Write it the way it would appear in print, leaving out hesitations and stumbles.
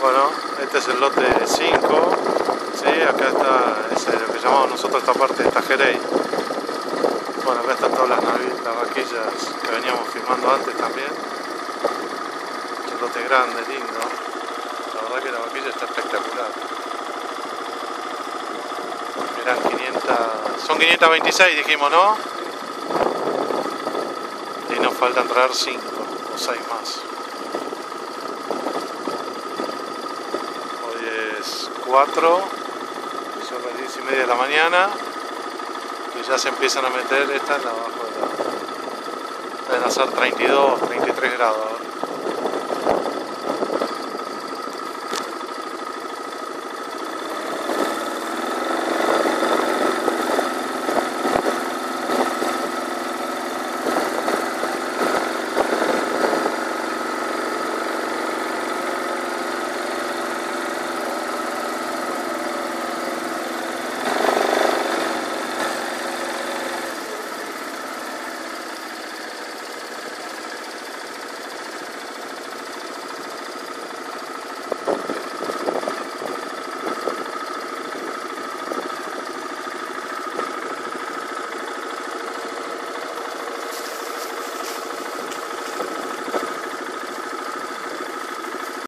Bueno, este es el lote 5. Sí, acá está, es lo que llamamos nosotros esta parte de Tajerey. Bueno, acá están todas las vaquillas que veníamos filmando antes también. Es un lote grande, lindo. La verdad que la vaquilla está espectacular. Eran 500, son 526 dijimos, ¿no? Y nos faltan traer 5 o 6 más. Hoy es 4, son las 10:30 de la mañana y ya se empiezan a meter, estas abajo de la... deben hacer 32, 33 grados.